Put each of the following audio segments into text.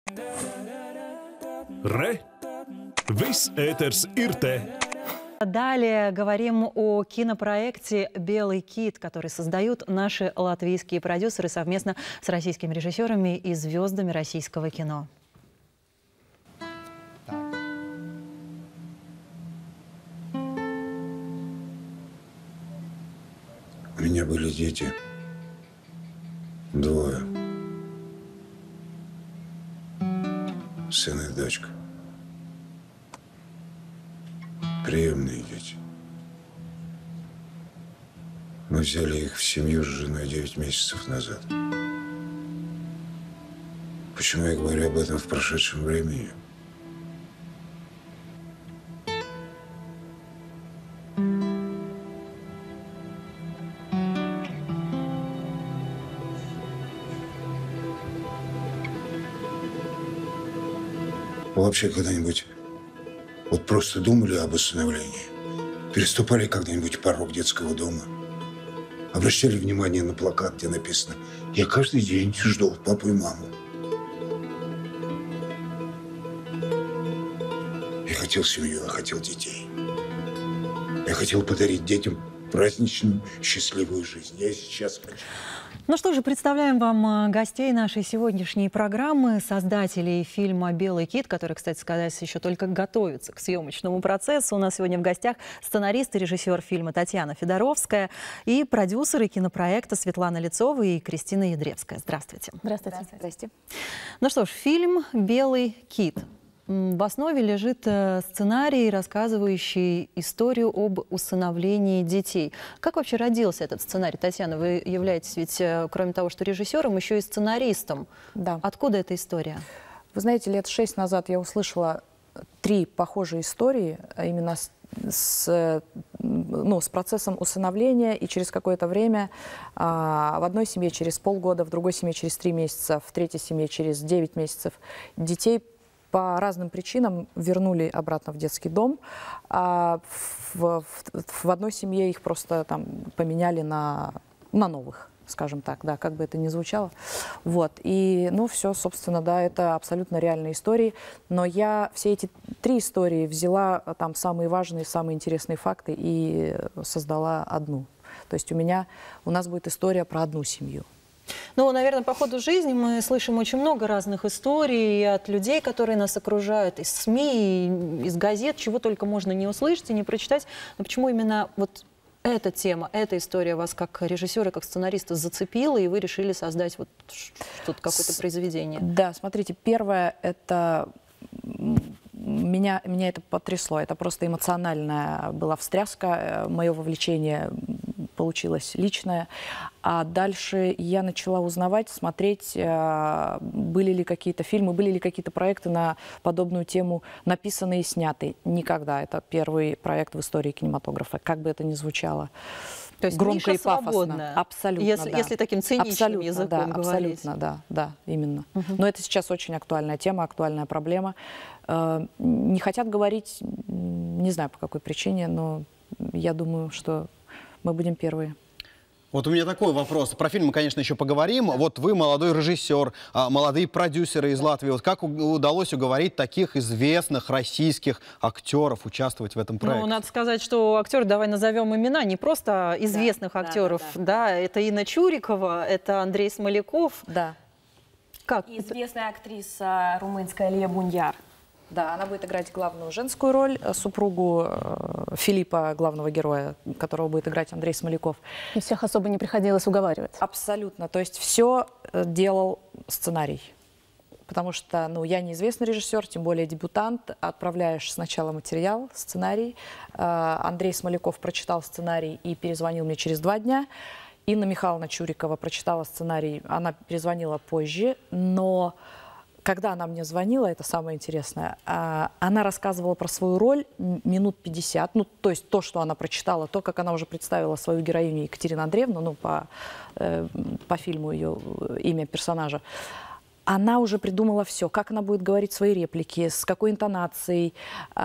Re! Viss ēters ir te! Далее говорим о кинопроекте «Белый кит», который создают наши латвийские продюсеры совместно с российскими режиссерами и звездами российского кино. У меня были дети. 2. Сын и дочка. Приемные дети. Мы взяли их в семью с женой 9 месяцев назад. Почему я говорю об этом в прошедшем времени? Вы вообще когда-нибудь вот просто думали об усыновлении? Переступали когда-нибудь порог детского дома? Обращали внимание на плакат, где написано «Я каждый день жду папу и маму». Я хотел семью, я хотел детей. Я хотел подарить детям праздничную, счастливую жизнь. Я и сейчас хочу. Ну что же, представляем вам гостей нашей сегодняшней программы, создателей фильма «Белый кит», который, кстати сказать, еще только готовится к съемочному процессу. У нас сегодня в гостях сценарист и режиссер фильма Татьяна Федоровская и продюсеры кинопроекта Светлана Лицова и Кристина Ядревская. Здравствуйте. Здравствуйте. Здравствуйте. Ну что ж, фильм «Белый кит». В основе лежит сценарий, рассказывающий историю об усыновлении детей. Как вообще родился этот сценарий? Татьяна, вы являетесь ведь, кроме того, что режиссером, еще и сценаристом. Да. Откуда эта история? Вы знаете, лет 6 назад я услышала 3 похожие истории именно с процессом усыновления, и через какое-то время в одной семье через полгода, в другой семье через 3 месяца, в третьей семье через 9 месяцев детей по разным причинам вернули обратно в детский дом. А в одной семье их просто там поменяли на новых, скажем так, да, как бы это ни звучало. Вот. И, все, собственно, да, это абсолютно реальные истории. Но я все эти 3 истории взяла там самые важные, самые интересные факты и создала одну. То есть у нас будет история про одну семью. Ну, наверное, по ходу жизни мы слышим очень много разных историй от людей, которые нас окружают, из СМИ, из газет, чего только можно не услышать и не прочитать. Но почему именно вот эта тема, эта история вас как режиссера, как сценариста зацепила, и вы решили создать вот что-то, какое-то произведение? Да, смотрите, первое – это меня это потрясло. Это просто эмоциональная была встряска, мое вовлечение получилось личное. А дальше я начала узнавать, смотреть, были ли какие-то фильмы, были ли какие-то проекты на подобную тему написанные и сняты. Никогда. Это первый проект в истории кинематографа, как бы это ни звучало. То есть громко ниша и пафосно. Свободная, абсолютно, если таким циничным абсолютно, языком говорить. Абсолютно, да, именно. Но это сейчас очень актуальная тема, актуальная проблема. Не хотят говорить, не знаю по какой причине, но я думаю, что мы будем первые. Вот у меня такой вопрос. Про фильм мы, конечно, еще поговорим. Да. Вот вы молодой режиссер, молодые продюсеры из Латвии. Вот как удалось уговорить таких известных российских актеров участвовать в этом проекте? Ну, надо сказать, что актеры, давай назовем имена, не просто известных актеров. Да, это Инна Чурикова, это Андрей Смоляков. Да. Как? Известная актриса румынская Лия Буньяр. Да, она будет играть главную женскую роль, супругу Филиппа, главного героя, которого будет играть Андрей Смоляков. И всех особо не приходилось уговаривать. Абсолютно. То есть все делал сценарий. Потому что, я неизвестный режиссер, тем более дебютант. Отправляешь сначала материал, сценарий. Андрей Смоляков прочитал сценарий и перезвонил мне через 2 дня. Инна Михайловна Чурикова прочитала сценарий, она перезвонила позже, но когда она мне звонила, это самое интересное, она рассказывала про свою роль минут 50, то есть то, что она прочитала, то, как она уже представила свою героиню Екатерину Андреевну, по фильму ее имя персонажа. Она уже придумала все, как она будет говорить свои реплики, с какой интонацией,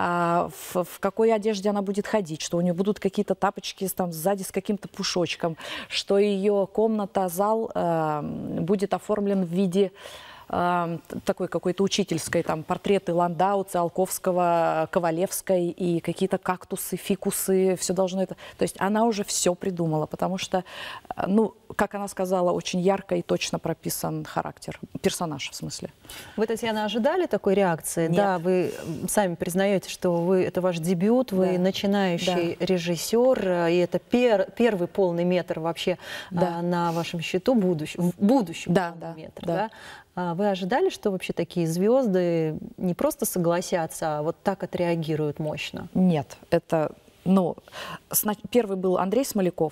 в какой одежде она будет ходить, что у нее будут какие-то тапочки там сзади с каким-то пушочком, что ее комната, зал будет оформлен в виде такой какой-то учительской, там портреты Ландау, Циолковского, Ковалевской и какие-то кактусы, фикусы, все должно это... То есть она уже все придумала, потому что, ну, как она сказала, очень ярко и точно прописан характер, персонаж в смысле. Вы, Татьяна, ожидали такой реакции? Нет. Да, вы сами признаете, что это ваш дебют, вы начинающий режиссер, и это первый полный метр вообще на вашем счету, будущем полный метр. Да? Вы ожидали, что вообще такие звезды не просто согласятся, а вот так отреагируют мощно? Нет, это, ну, первый был Андрей Смоляков.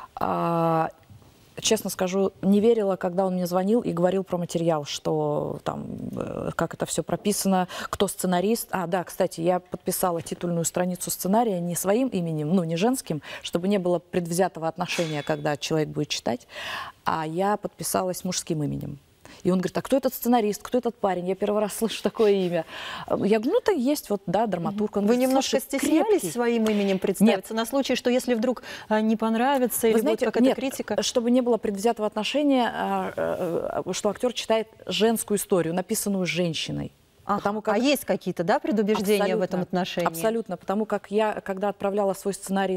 Честно скажу, не верила, когда он мне звонил и говорил про материал, что там, как это все прописано, кто сценарист. Да, кстати, я подписала титульную страницу сценария не своим именем, ну, не женским, чтобы не было предвзятого отношения, когда человек будет читать, а я подписалась мужским именем. И он говорит, а кто этот сценарист, кто этот парень? Я первый раз слышу такое имя. Я говорю, ну, то есть, вот, да, драматург. Он Вы говорит, немножко стеснялись своим именем представиться? Нет. На случай, что если вдруг не понравится или будет какая-то критика? Чтобы не было предвзятого отношения, что актер читает женскую историю, написанную женщиной. Потому как... А есть какие-то, да, предубеждения в этом отношении? Абсолютно, потому как я, когда отправляла свой сценарий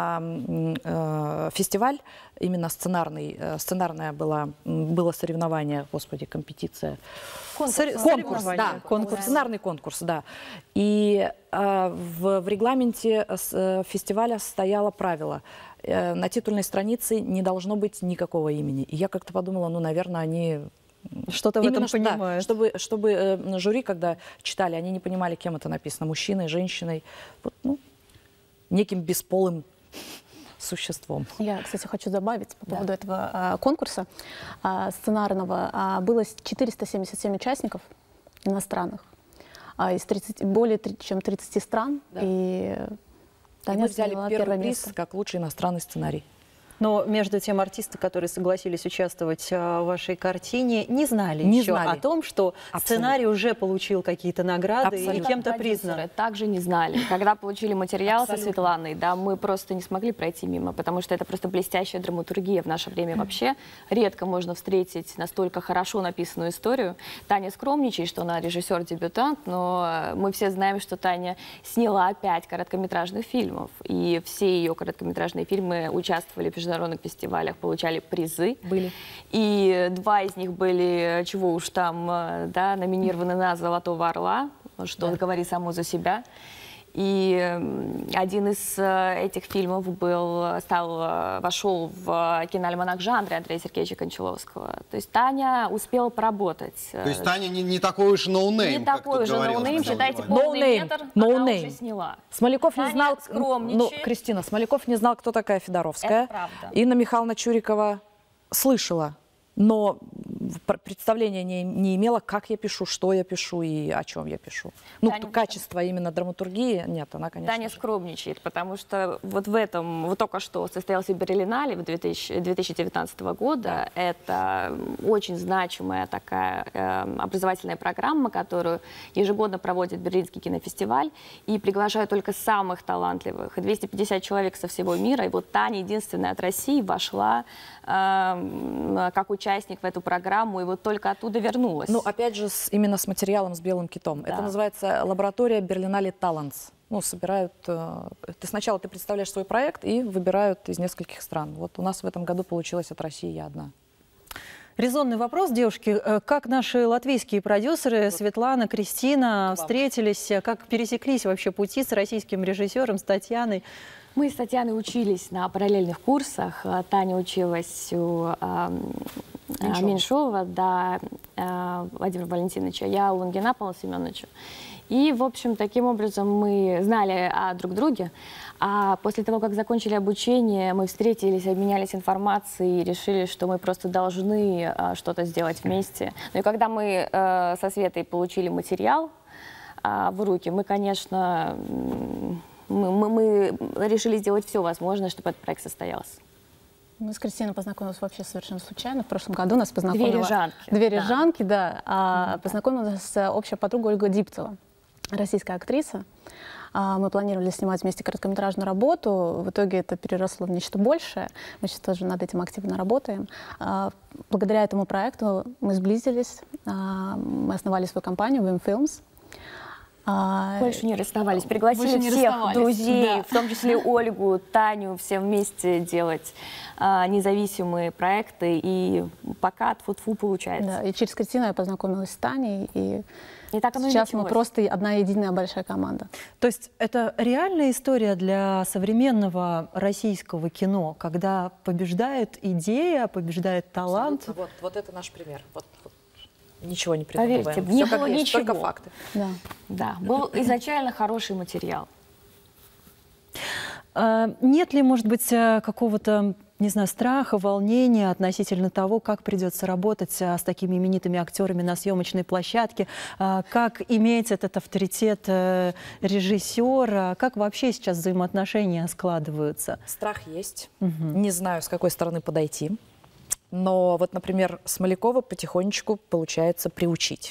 на фестиваль, именно сценарное было соревнование, господи, компетиция. Конкурс, да, сценарный конкурс, да. И в регламенте фестиваля стояло правило: на титульной странице не должно быть никакого имени. И я как-то подумала, ну, наверное, они... Что-то в этом понимают. Да, чтобы жюри, когда читали, они не понимали, кем это написано, мужчиной, женщиной, вот, ну, неким бесполым существом. Я, кстати, хочу добавить по поводу этого конкурса сценарного. Было 477 участников иностранных из более чем 30 стран. Да. И мы взяли первый приз как лучший иностранный сценарий. Но между тем артисты, которые согласились участвовать в вашей картине, не знали еще о том, что сценарий уже получил какие-то награды и кем-то признан. Также не знали. Когда получили материал со Светланой, да, мы просто не смогли пройти мимо, потому что это просто блестящая драматургия в наше время вообще. Редко можно встретить настолько хорошо написанную историю. Таня скромничает, что она режиссер-дебютант, но мы все знаем, что Таня сняла 5 короткометражных фильмов, и все ее короткометражные фильмы участвовали в международных фестивалях, получали призы. Были. И 2 из них были, чего уж там, да, номинированы на «Золотого орла», что говорит само за себя. И один из этих фильмов вошел в киноальманах жанра Андрея Сергеевича Кончаловского. То есть Таня успела поработать. То есть Таня не такой уж ноунейм, не такой же ноунейм, считайте, полный метр она уже сняла. Смоляков не знал, ну, Кристина, Смоляков не знал, кто такая Федоровская. Это правда. Инна Михайловна Чурикова слышала, но представления не имела, как я пишу, что я пишу и о чем я пишу. Ну, качество именно драматургии нет, она, конечно. Таня скромничает, потому что вот в этом, вот только что состоялся Берлинале 2019 года. Да. Это очень значимая такая образовательная программа, которую ежегодно проводит Берлинский кинофестиваль и приглашают только самых талантливых. 250 человек со всего мира. И вот Таня, единственная от России, вошла как участник в эту программу, и вот только оттуда вернулась. Ну, опять же, именно с материалом, с «Белым китом». Да. Это называется лаборатория Берлинале Талантс. Ну, собирают... Сначала ты представляешь свой проект и выбирают из нескольких стран. Вот у нас в этом году получилось от России я одна. Резонный вопрос, девушки. Как наши латвийские продюсеры Светлана, Кристина встретились, как пересеклись вообще пути с российским режиссером, с Татьяной? Мы с Татьяной учились на параллельных курсах. Таня училась у Меньшова, да, Владимира Валентиновича, я у Лунгина Павла Семеновича. И, в общем, таким образом мы знали о друг друге. А после того, как закончили обучение, мы встретились, обменялись информацией и решили, что мы просто должны что-то сделать вместе. Ну и когда мы со Светой получили материал в руки, мы, конечно... Мы решили сделать все возможное, чтобы этот проект состоялся. Мы с Кристиной познакомились вообще совершенно случайно. В прошлом году нас познакомила... Две рижанки. Да. Познакомилась общая подруга Ольга Дипцева, российская актриса. Мы планировали снимать вместе короткометражную работу. В итоге это переросло в нечто большее. Мы сейчас тоже над этим активно работаем. Благодаря этому проекту мы сблизились. Мы основали свою компанию Vim Films. Больше не расставались. Пригласили всех друзей, в том числе Ольгу, Таню, все вместе делать независимые проекты. И пока тфу-тфу получается. Да, и через Кристину я познакомилась с Таней. И так оно сейчас мы просто одна единая большая команда. То есть это реальная история для современного российского кино, когда побеждает идея, побеждает талант. Вот это наш пример. Ничего не придумываем. Поверьте, не было ничего. Только факты. Да, был изначально хороший материал. Нет ли, может быть, какого-то, не знаю, страха, волнения относительно того, как придется работать с такими именитыми актерами на съемочной площадке, как иметь этот авторитет режиссера, как вообще сейчас взаимоотношения складываются? Страх есть. Не знаю, с какой стороны подойти. Но вот, например, Смолякова потихонечку получается приучить.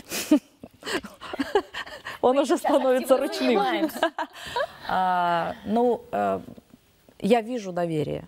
Он уже становится ручным. Ну, я вижу доверие.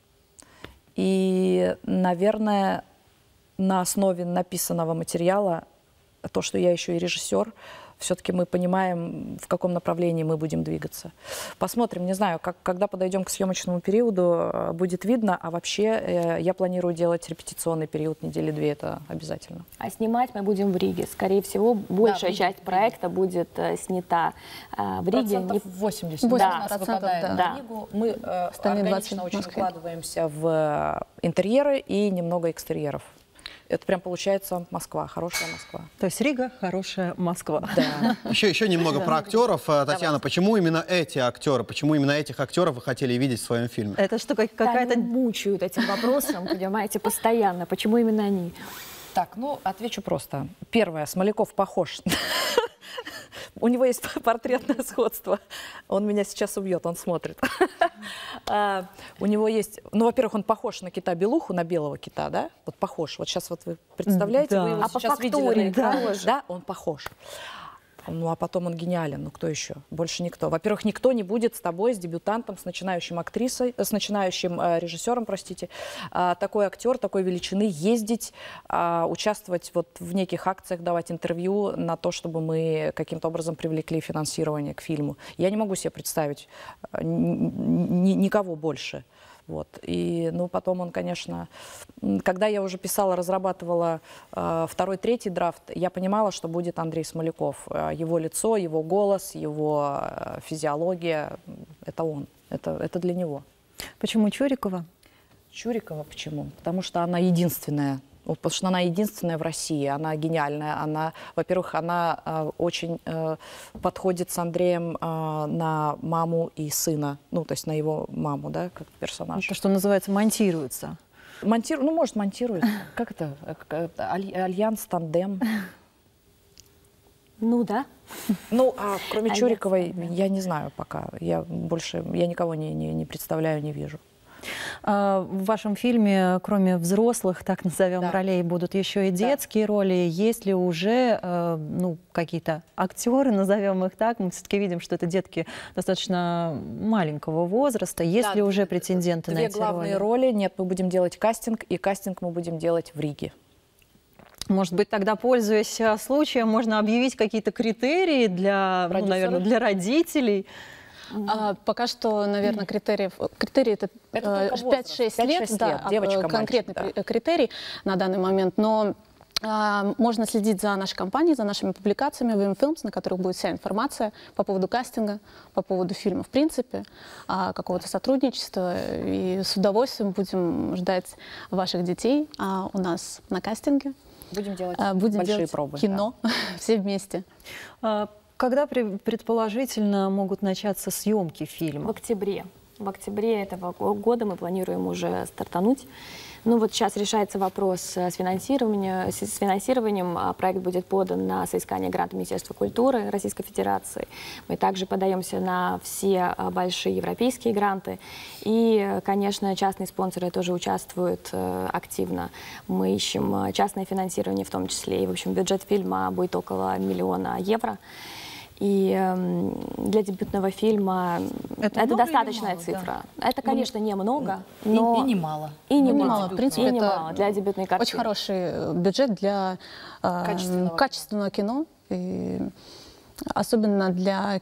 И, наверное, на основе написанного материала, то, что я еще и режиссер, все-таки мы понимаем, в каком направлении мы будем двигаться. Посмотрим, не знаю, когда подойдем к съемочному периоду, будет видно. А вообще я планирую делать репетиционный период недели 2, это обязательно. А снимать мы будем в Риге. Скорее всего, большая часть проекта будет снята в Риге. 80 да, выпадает на Ригу. Мы органично очень укладываемся в интерьеры и немного экстерьеров. Это прям получается Москва, хорошая Москва. То есть Рига — хорошая Москва. Да. Еще немного про актеров. Татьяна, почему именно эти актеры, почему именно этих актеров вы хотели видеть в своем фильме? Это что, какая-то... мучают этим вопросом, понимаете, постоянно. Почему именно они? Так, ну, отвечу просто. Первое, Смоляков похож. У него есть портретное сходство. Он меня сейчас убьет, он смотрит. У него есть... Ну, во-первых, он похож на кита Белуху, на белого кита, да? Вот похож. Вот сейчас вот вы представляете, вы его сейчас видели на экране. Да, он похож. Ну, а потом он гениален. Ну, кто еще? Больше никто. Во-первых, никто не будет с тобой, с дебютантом, с начинающим актрисой, с начинающим режиссером, простите, такой актер, такой величины, ездить, участвовать вот в неких акциях, давать интервью на то, чтобы мы каким-то образом привлекли финансирование к фильму. Я не могу себе представить никого больше. Вот. И, ну, потом он, конечно, когда я уже писала, разрабатывала второй, третий драфт, я понимала, что будет Андрей Смоляков. Его лицо, его голос, его физиология — это он, это для него. Почему Чурикова? Чурикова почему? Потому что она единственная. Потому что она единственная в России, она гениальная. Она, во-первых, она очень подходит с Андреем на маму и сына, ну, то есть на его маму, да, как персонаж. То, что называется, монтируется. Ну, может, монтируется. Как это? Альянс, тандем. Ну, да. Ну, а кроме Чуриковой, я не знаю пока. Я никого не представляю, не вижу. В вашем фильме, кроме взрослых, так назовем, ролей, будут еще и детские роли. Есть ли уже какие-то актеры, назовем их так? Мы все-таки видим, что это детки достаточно маленького возраста. Есть ли уже претенденты на эти роли? Две главные роли. Нет, мы будем делать кастинг, и кастинг мы будем делать в Риге. Может быть, тогда, пользуясь случаем, можно объявить какие-то критерии для, наверное, для родителей? Пока что, наверное, критерии это 5-6 лет, да, конкретный критерий на данный момент, но можно следить за нашей компанией, за нашими публикациями Vim Films, на которых будет вся информация по поводу кастинга, по поводу фильма в принципе, какого-то сотрудничества, и с удовольствием будем ждать ваших детей у нас на кастинге. Будем делать большие пробы. Кино, все вместе. Когда предположительно могут начаться съемки фильма? В октябре. В октябре этого года мы планируем уже стартануть. Ну вот сейчас решается вопрос с финансированием. Проект будет подан на соискание гранта Министерства культуры Российской Федерации. Мы также подаемся на все большие европейские гранты. И, конечно, частные спонсоры тоже участвуют активно. Мы ищем частное финансирование в том числе. И, в общем, бюджет фильма будет около 1 000 000 евро. И для дебютного фильма это достаточная цифра. Да. Это, конечно, немного, но... И немало. И немало. В принципе, это для дебютной картины. Очень хороший бюджет для качественного кино. И особенно для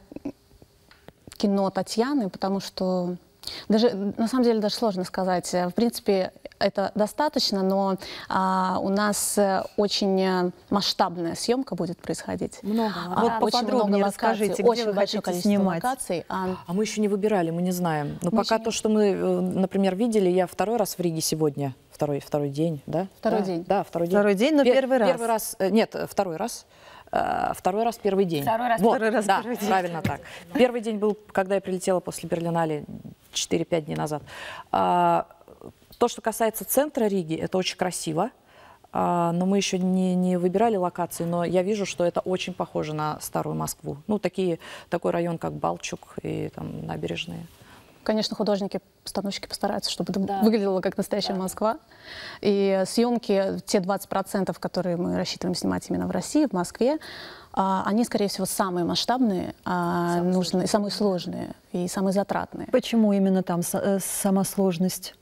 кино Татьяны, потому что на самом деле даже сложно сказать. В принципе, это достаточно, но у нас очень масштабная съемка будет происходить. Много. Вот поподробнее расскажите, где вы хотите снимать. Локаций. А мы еще не выбирали, мы не знаем. Но пока то, что мы, например, видели, я второй раз в Риге сегодня, второй день, да? Второй день. Да, второй день. Второй день, но первый раз. Первый раз, нет, второй раз. Второй раз первый день. Второй раз первый день. Правильно так. Первый день был, когда я прилетела после Берлинале 4-5 дней назад. То, что касается центра Риги, это очень красиво, но мы еще не выбирали локации, но я вижу, что это очень похоже на старую Москву. Ну, такой район, как Балчук и там набережные. Конечно, художники-постановщики постараются, чтобы это выглядело как настоящая Москва. И съемки, те 20%, которые мы рассчитываем снимать именно в России, в Москве, они, скорее всего, самые масштабные, нужные, самые сложные и самые затратные. Почему именно там сама сложность?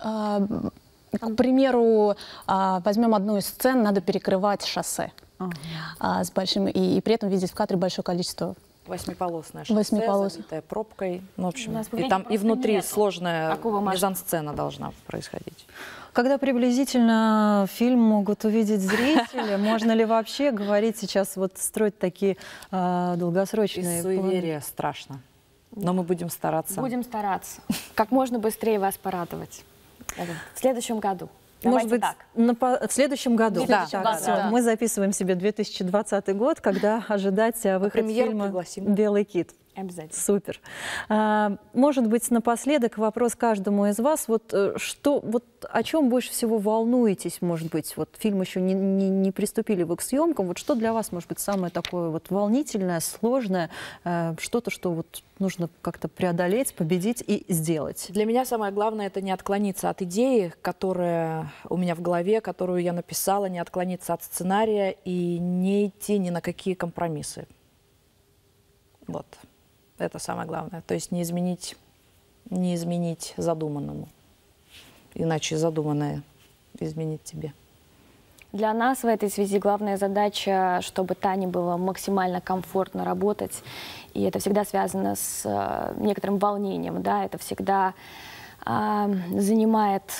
К примеру, возьмем одну из сцен, надо перекрывать шоссе с большим, и при этом видеть в кадре большое количество. Восьмиполосное шоссе, забитое пробкой. Ну, в общем, и там и внутри сложная мизансцена должна происходить. Когда приблизительно фильм могут увидеть зрители, можно ли вообще говорить сейчас, строить такие долгосрочные Из суеверия страшно. Но мы будем стараться. Будем стараться. Как можно быстрее вас порадовать. В следующем году. Может быть, в следующем году. Да. Мы записываем себе 2020 год, когда ожидать выход фильма «Белый кит». Обязательно. Супер. Может быть, напоследок вопрос каждому из вас. О чем больше всего волнуетесь, может быть? Фильм еще не приступили вы к съемкам. Что для вас, может быть, самое такое волнительное, сложное, что-то, что нужно как-то преодолеть, победить и сделать? Для меня самое главное — это не отклониться от идеи, которая у меня в голове, которую я написала, не отклониться от сценария и не идти ни на какие компромиссы. Вот. Это самое главное. То есть не изменить задуманному. Иначе задуманное изменит тебе. Для нас в этой связи главная задача, чтобы Тане было максимально комфортно работать. И это всегда связано с некоторым волнением. Да? Это всегда занимает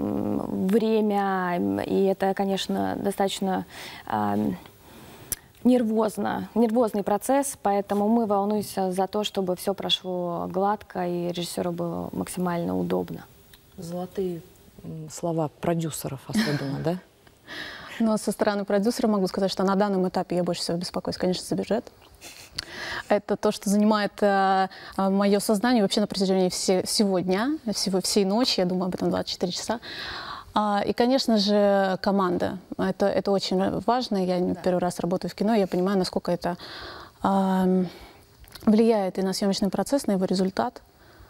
время. И это, конечно, достаточно... нервозный процесс, поэтому мы волнуемся за то, чтобы все прошло гладко и режиссеру было максимально удобно. Золотые слова продюсеров особенно, да? Но со стороны продюсера могу сказать, что на данном этапе я больше всего беспокоюсь, конечно, за бюджет. Это то, что занимает мое сознание вообще на протяжении всего дня, всей ночи, я думаю об этом 24 часа. И, конечно же, команда. Это очень важно. Я не первый раз работаю в кино, я понимаю, насколько это влияет и на съемочный процесс, на его результат.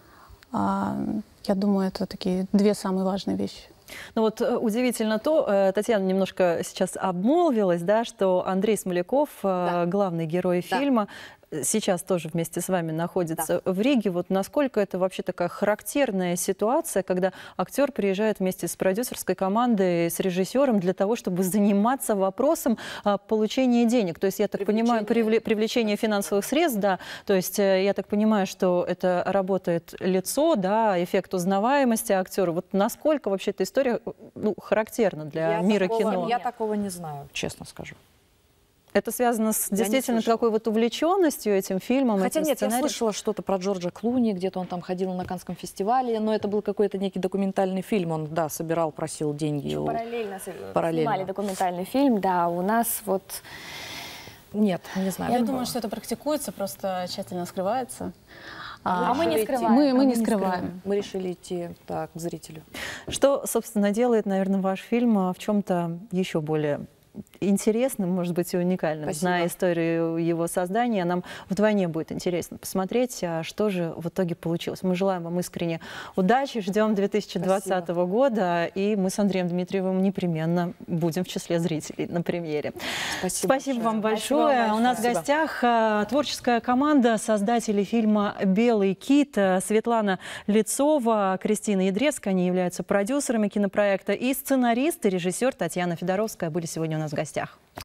Я думаю, это такие две самые важные вещи. Ну удивительно то, Татьяна немножко сейчас обмолвилась, да, что Андрей Смоляков, главный герой фильма, сейчас тоже вместе с вами находится в Риге. Насколько это вообще такая характерная ситуация, когда актер приезжает вместе с продюсерской командой, с режиссером для того, чтобы заниматься вопросом получения денег. То есть, я так понимаю, привлечение финансовых средств, да. То есть, я так понимаю, что это работает лицо, да, эффект узнаваемости актера. Насколько вообще эта история характерна для мира кино? Я такого не знаю, честно скажу. Это связано с действительно такой увлеченностью этим фильмом? Хотя нет, я слышала что-то про Джорджа Клуни, где-то он там ходил на Каннском фестивале, но это был какой-то некий документальный фильм, он, собирал, просил деньги. Параллельно снимали документальный фильм, да, у нас Нет, не знаю. Я думаю, что это практикуется, просто тщательно скрывается. Мы не скрываем. Мы не скрываем. Мы решили идти к зрителю. Что, собственно, делает, наверное, ваш фильм в чем-то еще более интересным, может быть, и уникальным. Спасибо. Зная историю его создания, нам вдвойне будет интересно посмотреть, что же в итоге получилось. Мы желаем вам искренне удачи, ждем 2020 года, и мы с Андреем Дмитриевым непременно будем в числе зрителей на премьере. Спасибо вам большое. У нас в гостях творческая команда создателей фильма «Белый кит», Светлана Лицова, Кристина Ядревская, они являются продюсерами кинопроекта, и сценарист и режиссер Татьяна Федоровская были сегодня у нас в гостях.